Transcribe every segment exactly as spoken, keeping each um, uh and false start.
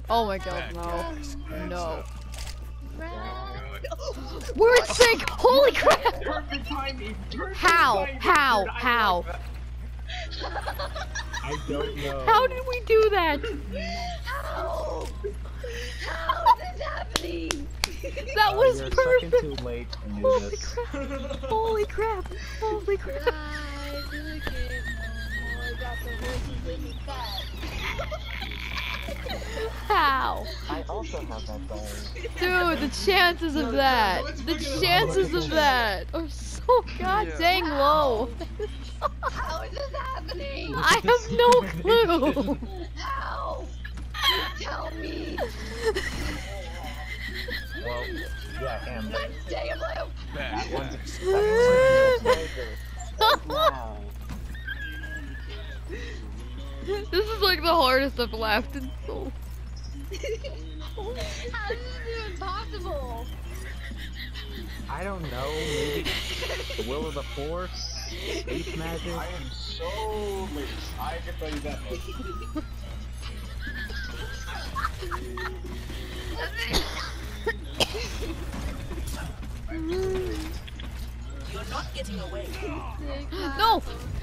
Oh my god, no. No. Good. We're in sync! Holy crap! Perfect timing. Perfect How? timing, How? dude. I How? love that. I don't know. How did we do that? How? How is this happening? That Uh, was you're a perfect! second too late to do Holy this. crap! Holy crap! Holy crap! Guys, look at oh, I got the voices really fast. How? I also have that phone. Dude, the chances of that! The chances of that are so god dang low! How is this happening? I have no clue! How? Tell me. Well, yeah, Amber. Let's stay alive. That one's that one's now. This is like the hardest I've laughed in so. How is this even possible? I don't know, maybe the will of the force, space magic. I am so late. I can tell you that much. You're not getting away. No!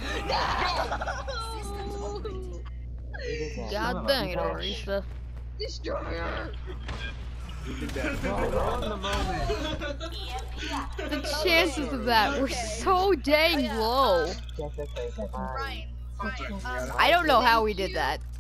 Son God of a dang it, bitch. Aretha. Destroyer. You did that. On the moment. The chances of that were so dang low. Just a case of Ryan. Ryan. Um, I don't know how we did thank that. you-